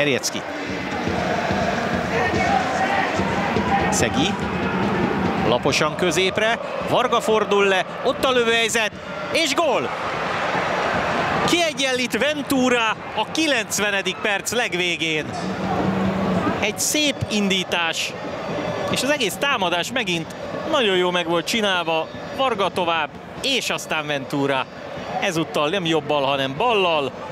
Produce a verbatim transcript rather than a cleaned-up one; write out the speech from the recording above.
Herjecki. Szegi. Laposan középre. Varga fordul le. Ott a lövőhelyzet. És gól! Kiegyenlít Ventura a kilencvenedik perc legvégén. Egy szép indítás. És az egész támadás megint nagyon jó meg volt csinálva. Varga tovább, és aztán Ventura. Ezúttal nem jobbal, hanem ballal.